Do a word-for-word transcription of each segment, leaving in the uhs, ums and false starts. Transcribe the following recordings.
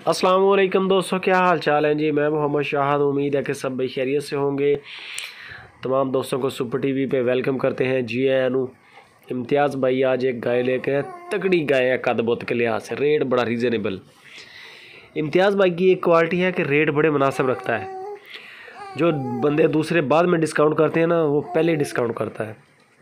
अस्सलाम वालेकुम दोस्तों, क्या हाल चाल है जी। मैं मोहम्मद शाहद, उम्मीद है कि सब भाई खैरियत से होंगे। तमाम दोस्तों को सुपर टीवी पे वेलकम करते हैं। जी एनु इम्तियाज़ भाई आज एक गाय लेके आए, तगड़ी गाय है कद बुत के लिहाज से, रेट बड़ा रीज़नेबल। इम्तियाज़ भाई की एक क्वालिटी है कि रेट बड़े मुनासिब रखता है। जो बंदे दूसरे बाद में डिस्काउंट करते हैं ना, वो पहले डिस्काउंट करता है।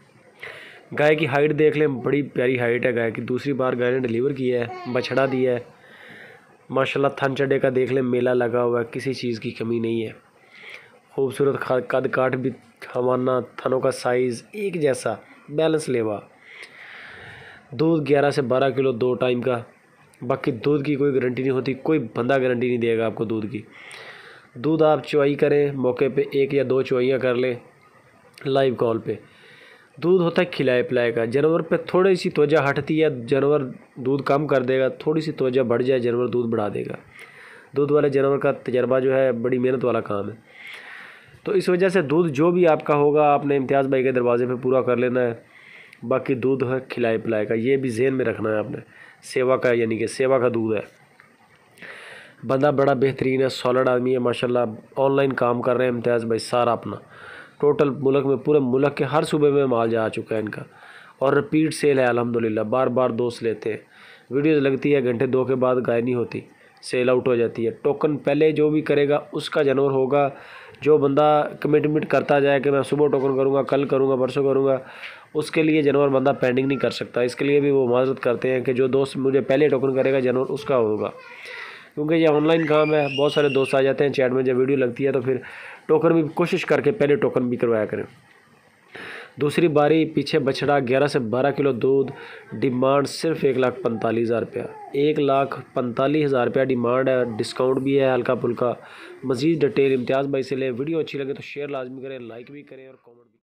गाय की हाइट देख लें, बड़ी प्यारी हाइट है गाय की। दूसरी बार गाय ने डिलीवर किया है, बछड़ा दिया है माशाल्लाह। थन चढ़े का देख लें, मेला लगा हुआ है, किसी चीज़ की कमी नहीं है। खूबसूरत कद काट भी, हवाना थनों का साइज़ एक जैसा, बैलेंस लेवा। दूध ग्यारह से बारह किलो दो टाइम का। बाकी दूध की कोई गारंटी नहीं होती, कोई बंदा गारंटी नहीं देगा आपको दूध की। दूध आप चुवाई करें, मौके पे एक या दो चुवाइयाँ कर लें लाइव कॉल पे। दूध होता है खिलाए पिलाए का। जानवर पे थोड़ी सी त्वचा हटती है, जानवर दूध कम कर देगा। थोड़ी सी त्वचा बढ़ जाए, जानवर दूध बढ़ा देगा। दूध वाले जानवर का तजर्बा जो है बड़ी मेहनत वाला काम है। तो इस वजह से दूध जो भी आपका होगा, आपने इम्तियाज़ भाई के दरवाजे पे पूरा कर लेना है। बाकी दूध है खिलाए पिलाए का, ये भी जहन में रखना है आपने। सेवा का, यानी कि सेवा का दूध है। बंदा बड़ा बेहतरीन है, सॉलिड आदमी है माशाल्लाह। ऑनलाइन काम कर रहे हैं इम्तियाज़ भाई सारा अपना। टोटल मुल्क में, पूरे मुल्क के हर सूबे में माल जा चुका है इनका, और रिपीट सेल है अल्हम्दुलिल्लाह। बार बार दोस्त लेते हैं। वीडियोस लगती है, घंटे दो के बाद गाय नहीं होती, सेल आउट हो जाती है। टोकन पहले जो भी करेगा उसका जानवर होगा। जो बंदा कमिटमेंट करता जाए कि मैं सुबह टोकन करूँगा, कल करूँगा, परसों करूँगा, उसके लिए जानवर बंदा पेंडिंग नहीं कर सकता। इसके लिए भी वो माजरत करते हैं कि जो दोस्त मुझे पहले टोकन करेगा जानवर उसका होगा, क्योंकि ये ऑनलाइन काम है। बहुत सारे दोस्त आ जाते हैं चैट में, जब वीडियो लगती है तो फिर टोकन भी कोशिश करके पहले टोकन भी करवाया करें। दूसरी बारी पीछे बछड़ा ग्यारह से बारह किलो दूध, डिमांड सिर्फ एक लाख पैंतालीस हज़ार रुपया। एक लाख पैंतालीस हज़ार रुपया डिमांड है, डिस्काउंट भी है हल्का फुल्का। मज़ीद डिटेल इम्तियाज़ भाई से ले। वीडियो अच्छी लगे तो शेयर लाजमी करें, लाइक भी करें और कॉमेंट भी।